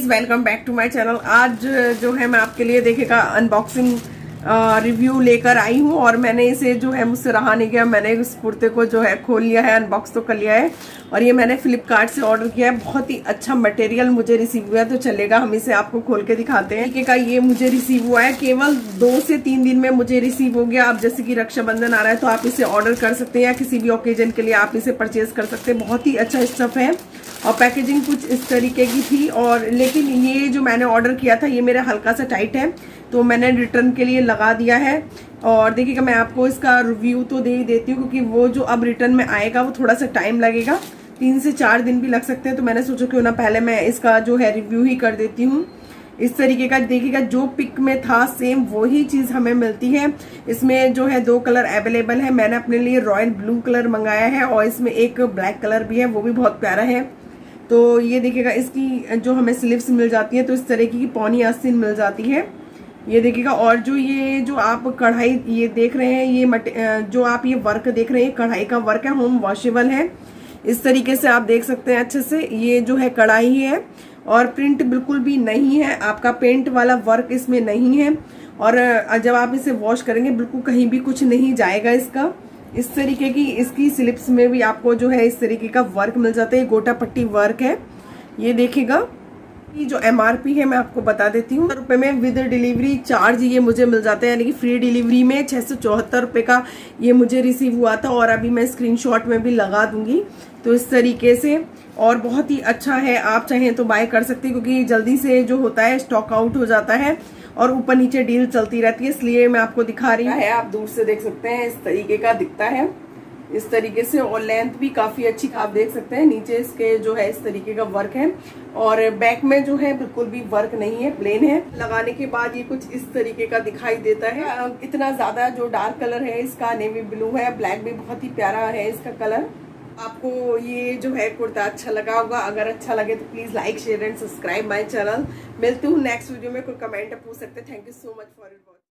Welcome back to my channel. आज जो है मैं आपके लिए देखेगा अनबॉक्सिंग रिव्यू लेकर आई हूँ और मैंने इसे जो है मुझसे रहा नहीं गया। मैंने इस कुर्ते को जो है खोल लिया है, अनबॉक्स तो कर लिया है और ये मैंने फ्लिपकार्ट से ऑर्डर किया है। बहुत ही अच्छा मटेरियल मुझे रिसीव हुआ है, तो चलेगा हम इसे आपको खोल के दिखाते हैं। तरीके का ये मुझे रिसीव हुआ है, केवल 2 से 3 दिन में मुझे रिसीव हो गया। अब जैसे कि रक्षाबंधन आ रहा है तो आप इसे ऑर्डर कर सकते हैं या किसी भी ओकेजन के लिए आप इसे परचेज कर सकते हैं। बहुत ही अच्छा स्टफ है और पैकेजिंग कुछ इस तरीके की थी। और लेकिन ये जो मैंने ऑर्डर किया था ये मेरा हल्का सा टाइट है, तो मैंने रिटर्न के लिए लगा दिया है। और देखिएगा मैं आपको इसका रिव्यू तो दे ही देती हूँ, क्योंकि वो जो अब रिटर्न में आएगा वो थोड़ा सा टाइम लगेगा, 3 से 4 दिन भी लग सकते हैं। तो मैंने सोचा क्यों ना पहले मैं इसका जो है रिव्यू ही कर देती हूँ। इस तरीके का देखिएगा, जो पिक में था सेम वही चीज हमें मिलती है। इसमें जो है 2 कलर अवेलेबल है। मैंने अपने लिए रॉयल ब्लू कलर मंगाया है और इसमें एक ब्लैक कलर भी है, वो भी बहुत प्यारा है। तो ये देखिएगा, इसकी जो हमें स्लीव्स मिल जाती है तो इस तरीके की पौनी आस्तीन मिल जाती है, ये देखिएगा। और जो आप कढ़ाई ये देख रहे हैं, ये जो आप ये वर्क देख रहे हैं कढ़ाई का वर्क है, होम वॉशेबल है। इस तरीके से आप देख सकते हैं अच्छे से। ये जो है कढ़ाई है और प्रिंट बिल्कुल भी नहीं है, आपका पेंट वाला वर्क इसमें नहीं है। और जब आप इसे वॉश करेंगे बिल्कुल कहीं भी कुछ नहीं जाएगा इसका। इस तरीके की इसकी स्लिप्स में भी आपको जो है इस तरीके का वर्क मिल जाता है, गोटा पट्टी वर्क है। ये देखिएगा, ये जो MRP है मैं आपको बता देती हूँ, रुपए में विद डिलीवरी चार्ज ये मुझे मिल जाता है, यानी कि फ्री डिलीवरी में 674 रुपए का ये मुझे रिसीव हुआ था। और अभी मैं स्क्रीनशॉट में भी लगा दूंगी। तो इस तरीके से और बहुत ही अच्छा है, आप चाहें तो बाय कर सकते हैं, क्योंकि जल्दी से जो होता है स्टॉक आउट हो जाता है और ऊपर नीचे डील चलती रहती है, इसलिए मैं आपको दिखा रही हूँ। आप दूर से देख सकते हैं, इस तरीके का दिखता है इस तरीके से। और लेंथ भी काफी अच्छी आप देख सकते हैं। नीचे इसके जो है इस तरीके का वर्क है और बैक में जो है बिल्कुल भी वर्क नहीं है, प्लेन है। लगाने के बाद ये कुछ इस तरीके का दिखाई देता है। इतना ज्यादा जो डार्क कलर है इसका नेवी ब्लू है, ब्लैक भी बहुत ही प्यारा है इसका कलर। आपको ये जो है कुर्ता अच्छा लगा होगा। अगर अच्छा लगे तो please like, share and subscribe my channel. मिलती हूँ नेक्स्ट वीडियो में। कोई कमेंट पूछ सकते हैं। Thank you so much for it.